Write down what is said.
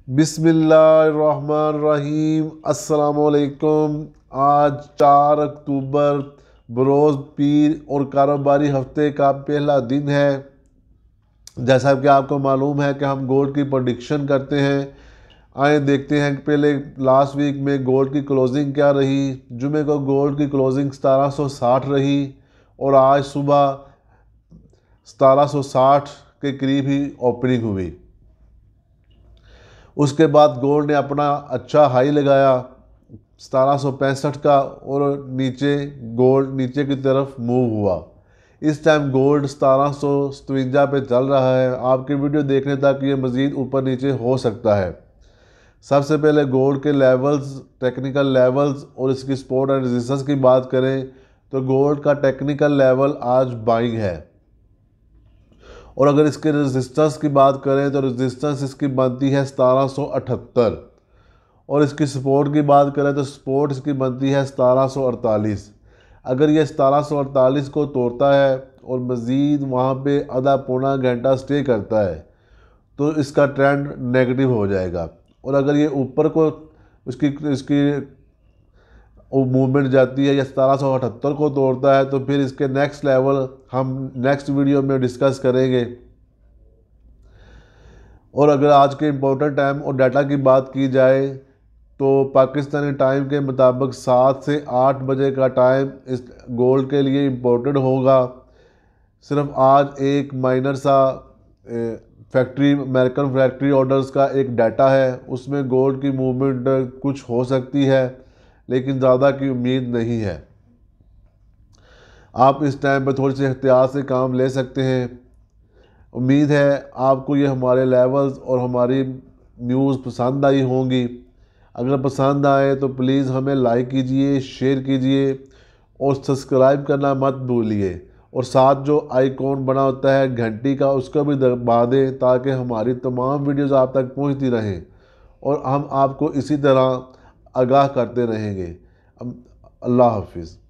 बिस्मिल्लाहिर्रहमानिर्रहीम। अस्सलामुअलैकुम। आज 4 अक्टूबर बरोज़ पीर और कारोबारी हफ्ते का पहला दिन है। जैसा कि आपको मालूम है कि हम गोल्ड की प्रेडिक्शन करते हैं। आए देखते हैं कि पहले लास्ट वीक में गोल्ड की क्लोजिंग क्या रही। जुमे को गोल्ड की क्लोजिंग 1760 रही और आज सुबह 1760 के करीब ही ओपनिंग हुई। उसके बाद गोल्ड ने अपना अच्छा हाई लगाया 1765 का और गोल्ड नीचे की तरफ मूव हुआ। इस टाइम गोल्ड 1757 पे चल रहा है। आपकी वीडियो देखने तक ये मज़ीद ऊपर नीचे हो सकता है। सबसे पहले गोल्ड के लेवल्स, टेक्निकल लेवल्स और इसकी सपोर्ट एंड रेजिस्टेंस की बात करें तो गोल्ड का टेक्निकल लेवल आज बाइंग है। और अगर इसके रेजिस्टेंस की बात करें तो रेजिस्टेंस इसकी बनती है 1778 और इसकी सपोर्ट की बात करें तो सपोर्ट इसकी बनती है 1748। अगर ये 1748 को तोड़ता है और मज़ीद वहाँ पे आधा पौना घंटा स्टे करता है तो इसका ट्रेंड नेगेटिव हो जाएगा। और अगर ये ऊपर को इसकी इसकी मूवमेंट जाती है या 1778 को तोड़ता है तो फिर इसके नेक्स्ट लेवल हम नेक्स्ट वीडियो में डिस्कस करेंगे। और अगर आज के इम्पोर्टेंट टाइम और डाटा की बात की जाए तो पाकिस्तानी टाइम के मुताबिक 7 से 8 बजे का टाइम इस गोल्ड के लिए इम्पोर्टेंट होगा। सिर्फ आज एक माइनर सा अमेरिकन फैक्ट्री ऑर्डर्स का एक डाटा है, उसमें गोल्ड की मूवमेंट कुछ हो सकती है लेकिन ज़्यादा की उम्मीद नहीं है। आप इस टाइम पर थोड़ी सी एहतियात से काम ले सकते हैं। उम्मीद है आपको ये हमारे लेवल्स और हमारी न्यूज़ पसंद आई होंगी। अगर पसंद आए तो प्लीज़ हमें लाइक कीजिए, शेयर कीजिए और सब्सक्राइब करना मत भूलिए। और साथ जो आइकॉन बना होता है घंटी का, उसको भी दबा दें ताकि हमारी तमाम वीडियोज़ आप तक पहुंचती रहें और हम आपको इसी तरह आगाह करते रहेंगे। अल्लाह हाफिज़।